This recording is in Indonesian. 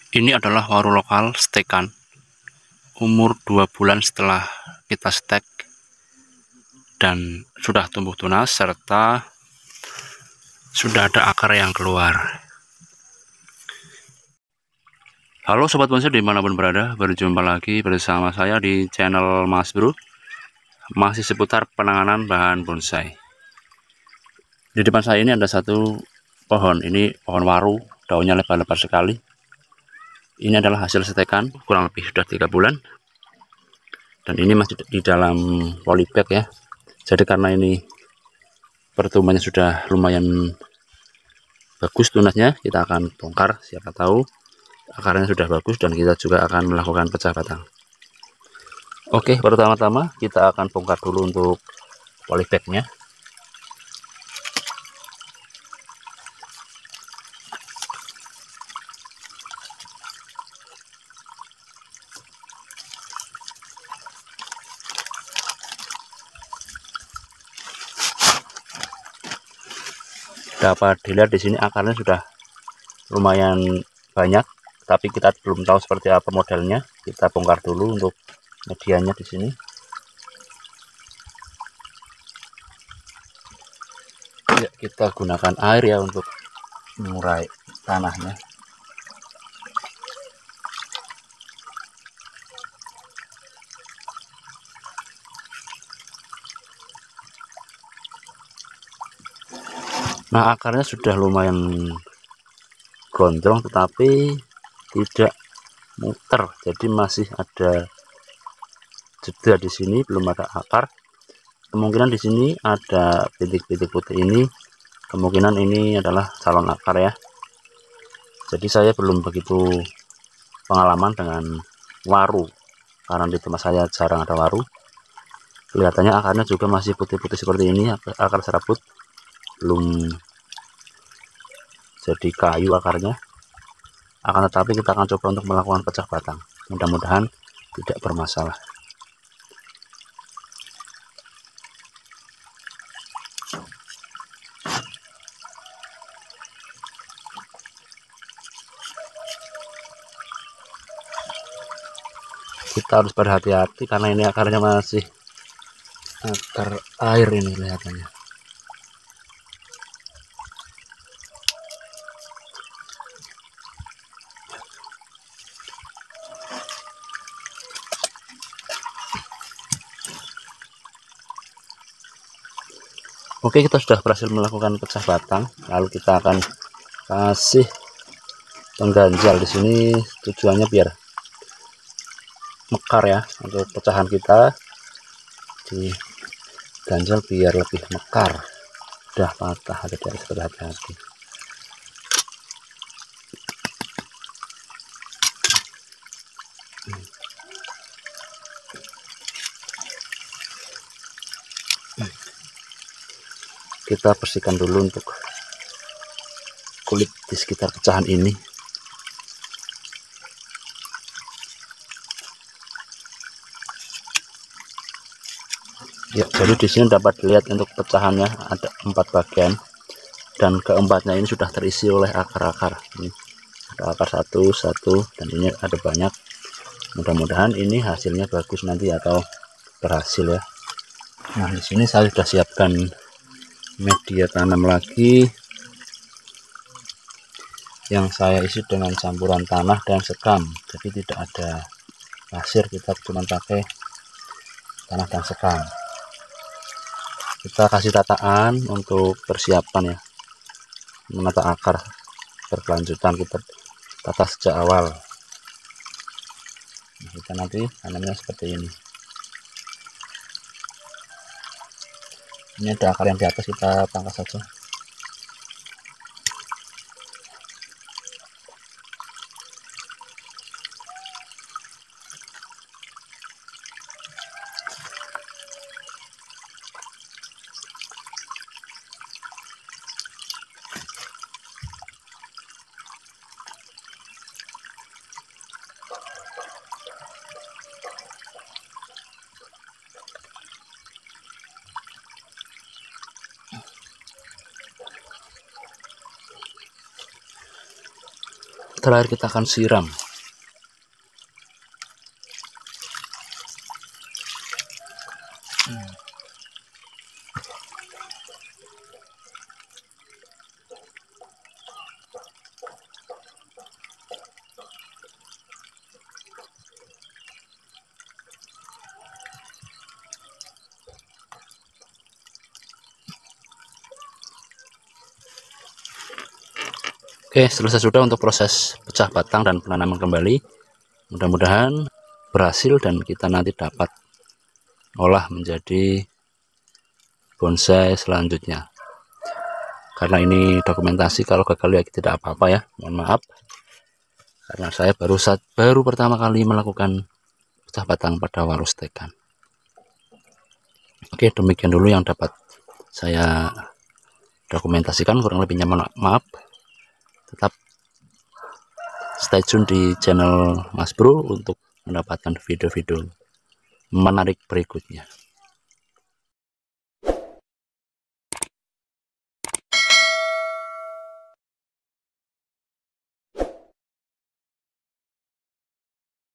Ini adalah waru lokal stekan, umur 2 bulan setelah kita stek dan sudah tumbuh tunas serta sudah ada akar yang keluar. Halo sobat bonsai dimanapun berada, berjumpa lagi bersama saya di channel Mas Bro, masih seputar penanganan bahan bonsai. Di depan saya ini ada satu pohon, ini pohon waru, daunnya lebar-lebar sekali. Ini adalah hasil setekan, kurang lebih sudah 3 bulan. Dan ini masih di dalam polybag ya. Jadi karena ini pertumbuhannya sudah lumayan bagus tunasnya, kita akan bongkar, siapa tahu akarnya sudah bagus dan kita juga akan melakukan pecah batang. Oke, pertama-tama kita akan bongkar dulu untuk polybagnya. Dapat dilihat di sini akarnya sudah lumayan banyak, tapi kita belum tahu seperti apa modelnya. Kita bongkar dulu untuk medianya di sini. Ya, kita gunakan air ya untuk mengurai tanahnya. Nah, akarnya sudah lumayan gondrong tetapi tidak muter, jadi masih ada jeda di sini, belum ada akar. Kemungkinan di sini ada bintik-bintik putih ini, kemungkinan ini adalah calon akar ya. Jadi saya belum begitu pengalaman dengan waru karena di tempat saya jarang ada waru. Kelihatannya akarnya juga masih putih-putih seperti ini, akar serabut, belum jadi kayu akarnya. Akan tetapi kita akan coba untuk melakukan pecah batang, mudah-mudahan tidak bermasalah. Kita harus berhati-hati karena ini akarnya masih akar air ini kelihatannya. Oke, kita sudah berhasil melakukan pecah batang. Lalu kita akan kasih pengganjal di sini, tujuannya biar mekar ya, untuk pecahan kita di ganjal biar lebih mekar. Udah patah, harus berhati-hati. Kita bersihkan dulu untuk kulit di sekitar pecahan ini. Ya, jadi di sini dapat dilihat untuk pecahannya ada 4 bagian dan keempatnya ini sudah terisi oleh akar-akar. Ini ada akar satu dan ini ada banyak. Mudah-mudahan ini hasilnya bagus nanti atau berhasil ya. Nah, di sini saya sudah siapkan media tanam lagi yang saya isi dengan campuran tanah dan sekam, jadi tidak ada pasir, kita cuma pakai tanah dan sekam. Kita kasih tataan untuk persiapan ya, menata akar berkelanjutan, kita tata sejak awal. Nah, kita nanti tanamnya seperti ini. Ini ada akar yang di atas, kita pangkas saja. terakhir kita akan siram. Oke, selesai sudah untuk proses pecah batang dan penanaman kembali. Mudah-mudahan berhasil dan kita nanti dapat olah menjadi bonsai selanjutnya. Karena ini dokumentasi, kalau gagal ya tidak apa-apa ya, mohon maaf. Karena saya baru pertama kali melakukan pecah batang pada walus tekan. Oke, demikian dulu yang dapat saya dokumentasikan, kurang lebihnya maaf. Tetap stay tune di channel Mas Bro untuk mendapatkan video-video menarik berikutnya.